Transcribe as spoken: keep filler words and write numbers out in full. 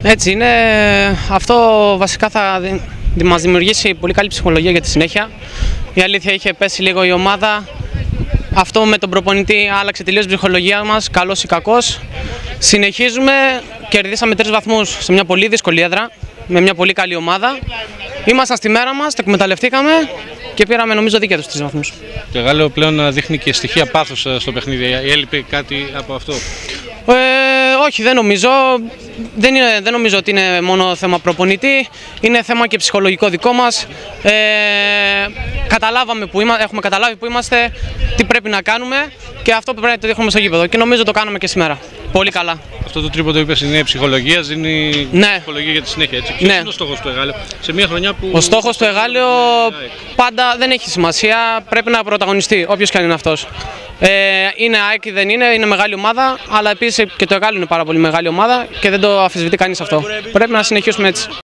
Έτσι είναι. Αυτό βασικά θα μας δημιουργήσει πολύ καλή ψυχολογία για τη συνέχεια. Η αλήθεια είχε πέσει λίγο η ομάδα. Αυτό με τον προπονητή άλλαξε τελείως την ψυχολογία μας, καλός ή κακός. Συνεχίζουμε, κερδίσαμε τρεις βαθμούς σε μια πολύ δύσκολη έδρα, με μια πολύ καλή ομάδα. Ήμασταν στη μέρα μας, τα εκμεταλλευτήκαμε και πήραμε νομίζω δίκαια τους τρεις βαθμούς. Το Εγάλεο πλέον δείχνει και στοιχεία πάθους στο παιχνίδι. Έλειπε κάτι από αυτό? Ε, όχι, δεν νομίζω. Δεν, είναι, δεν νομίζω ότι είναι μόνο θέμα προπονητή. Είναι θέμα και ψυχολογικό δικό μας. Ε, καταλάβαμε που είμα, έχουμε καταλάβει που είμαστε, τι πρέπει να κάνουμε και αυτό πρέπει να το δείχνουμε στο γήπεδο. Και νομίζω το κάναμε και σήμερα. Πολύ καλά. Αυτό το τρίποντο είπες είναι ψυχολογία, δίνει ναι. ψυχολογία για τη συνέχεια. Έτσι. Ποιος ναι. είναι ο στόχος του Εγάλεο σε μια χρονιά που... Ο στόχος του Εγάλεο πάντα δεν έχει σημασία, πρέπει να πρωταγωνιστεί, όποιος και αν είναι αυτός. Ε, είναι ΑΕΚ ή δεν είναι, είναι μεγάλη ομάδα, αλλά επίσης και το Εγάλεο είναι πάρα πολύ μεγάλη ομάδα και δεν το αμφισβητεί κανείς αυτό. Πρέπει να συνεχίσουμε έτσι.